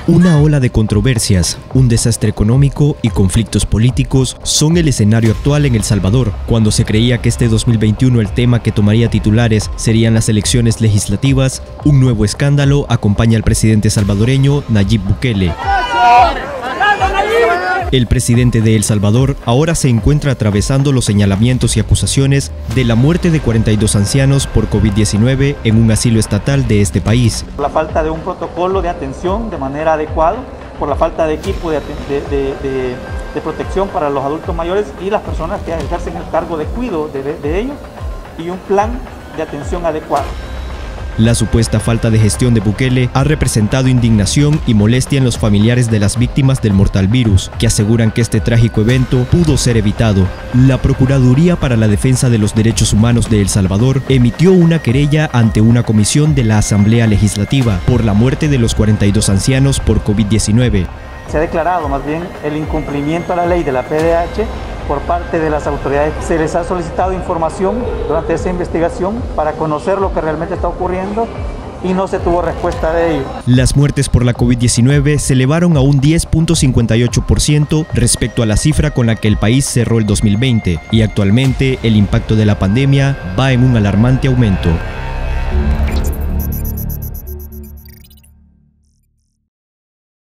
Una ola de controversias, un desastre económico y conflictos políticos son el escenario actual en El Salvador, cuando se creía que este 2021 el tema que tomaría titulares serían las elecciones legislativas. Un nuevo escándalo acompaña al presidente salvadoreño Nayib Bukele. El presidente de El Salvador ahora se encuentra atravesando los señalamientos y acusaciones de la muerte de 42 ancianos por COVID-19 en un asilo estatal de este país. Por la falta de un protocolo de atención de manera adecuada, por la falta de equipo de protección para los adultos mayores y las personas que ejercen el cargo de cuidado de ellos, y un plan de atención adecuado. La supuesta falta de gestión de Bukele ha representado indignación y molestia en los familiares de las víctimas del mortal virus, que aseguran que este trágico evento pudo ser evitado. La Procuraduría para la Defensa de los Derechos Humanos de El Salvador emitió una querella ante una comisión de la Asamblea Legislativa por la muerte de los 42 ancianos por COVID-19. Se ha declarado más bien el incumplimiento a la ley de la PDH por parte de las autoridades. Se les ha solicitado información durante esa investigación para conocer lo que realmente está ocurriendo y no se tuvo respuesta de ello. Las muertes por la COVID-19 se elevaron a un 10.58% respecto a la cifra con la que el país cerró el 2020, y actualmente el impacto de la pandemia va en un alarmante aumento.